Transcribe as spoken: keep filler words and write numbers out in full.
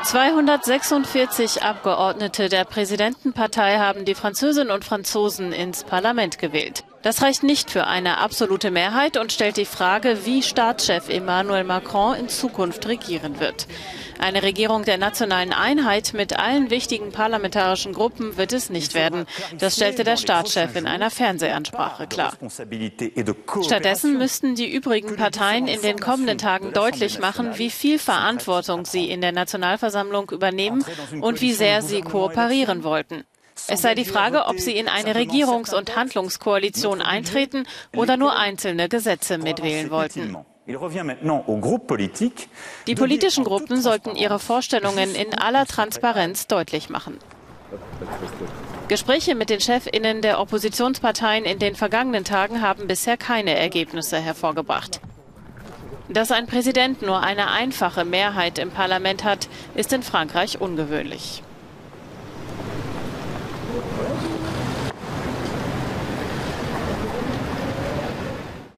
zweihundertsechsundvierzig Abgeordnete der Präsidentenpartei haben die Französinnen und Franzosen ins Parlament gewählt. Das reicht nicht für eine absolute Mehrheit und stellt die Frage, wie Staatschef Emmanuel Macron in Zukunft regieren wird. Eine Regierung der nationalen Einheit mit allen wichtigen parlamentarischen Gruppen wird es nicht werden. Das stellte der Staatschef in einer Fernsehansprache klar. Stattdessen müssten die übrigen Parteien in den kommenden Tagen deutlich machen, wie viel Verantwortung sie in der Nationalversammlung übernehmen und wie sehr sie kooperieren wollten. Es sei die Frage, ob sie in eine Regierungs- und Handlungskoalition eintreten oder nur einzelne Gesetze mitwählen wollten. Die politischen Gruppen sollten ihre Vorstellungen in aller Transparenz deutlich machen. Gespräche mit den Chefinnen der Oppositionsparteien in den vergangenen Tagen haben bisher keine Ergebnisse hervorgebracht. Dass ein Präsident nur eine einfache Mehrheit im Parlament hat, ist in Frankreich ungewöhnlich.